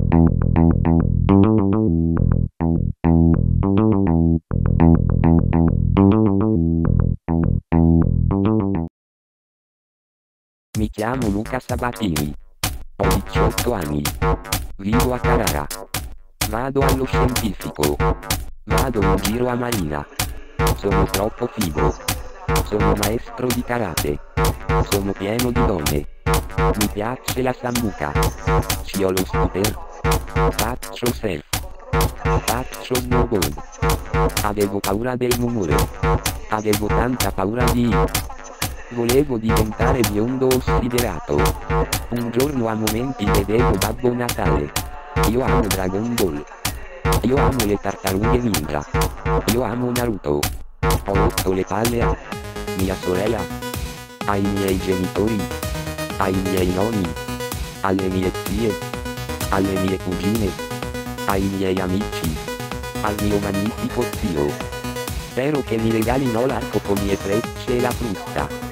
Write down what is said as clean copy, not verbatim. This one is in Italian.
Mi chiamo Luca Sabatini. Ho 18 anni. Vivo a Carrara. Vado allo scientifico. Vado in giro a Marina. Sono troppo figo. Sono maestro di karate. Sono pieno di donne. Mi piace la sambuca. Ci ho lo scooter. Faccio surf. Faccio snowboard. Avevo paura del rumore. Avevo tanta paura di... Volevo diventare biondo o sfiderato. Un giorno a momenti vedevo Babbo Natale. Io amo Dragon Ball. Io amo le tartarughe ninja. Io amo Naruto. Ho rotto le palle a mia sorella, ai miei genitori, ai miei nonni, alle mie zie, alle mie cugine, ai miei amici, al mio magnifico zio. Spero che mi regalino l'arco con le frecce e la frusta.